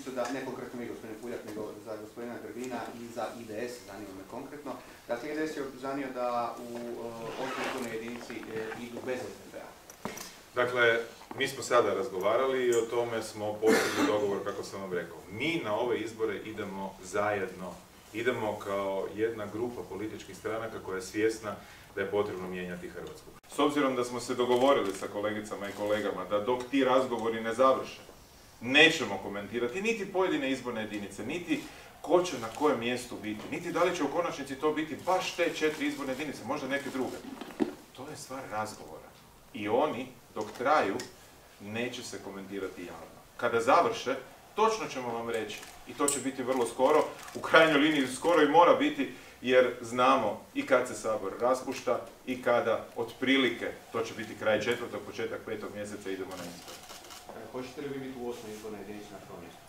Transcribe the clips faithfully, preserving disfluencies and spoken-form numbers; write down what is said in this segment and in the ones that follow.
činjenicu da, ne konkretno mi gospodine Puljak, nego za gospodina Grbina i za I D S, zanima me konkretno. Dakle, I D S je obznanio da u osnovnoj izbornoj jedinici idu bez S D P-a. Dakle, mi smo sada razgovarali i o tome smo postigli dogovor, kako sam vam rekao. Mi na ove izbore idemo zajedno. Idemo kao jedna grupa političkih stranaka koja je svjesna da je potrebno mijenjati Hrvatsku. S obzirom da smo se dogovorili sa kolegicama i kolegama da dok ti razgovori ne završe, nećemo komentirati niti pojedine izborne jedinice, niti ko će na kojem mjestu biti, niti da li će u konačnici to biti baš te četiri izborne jedinice, možda neke druge. To je stvar razgovora. I oni, dok traju, neće se komentirati javno. Kada završe, točno ćemo vam reći, i to će biti vrlo skoro, u krajnjoj liniji skoro i mora biti, jer znamo i kad se Sabor raspušta i kada, otprilike, to će biti kraj četvrtog, početak petog mjeseca, idemo na izbor. Hoćete li vi biti u osmoj izbornoj jedinici na prvom mjestu?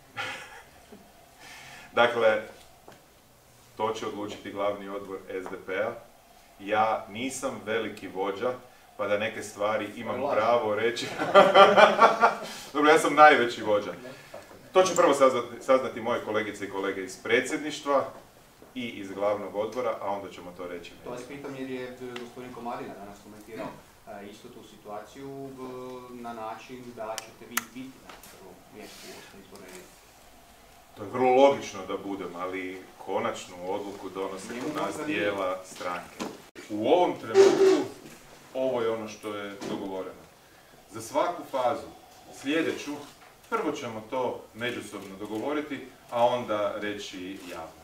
Dakle, to će odlučiti glavni odbor S D P-a. Ja nisam veliki vođa, pa da neke stvari imam pravo reći. Dobro, ja sam najveći vođa. To će prvo saznati, saznati moje kolegice i kolege iz predsjedništva i iz glavnog odbora, a onda ćemo to reći. To vas pitam jer je gospodin Komadina danas komentirao isto tu situaciju na način da ćete vi biti na prvom mjestu u osmoj izbornoj jedinici. To je vrlo logično da budem, ali konačnu odluku donose kod nas dijela stranke. U ovom trenutku ovo je ono što je dogovoreno. Za svaku fazu sljedeću, prvo ćemo to međusobno dogovoriti, a onda reći javno.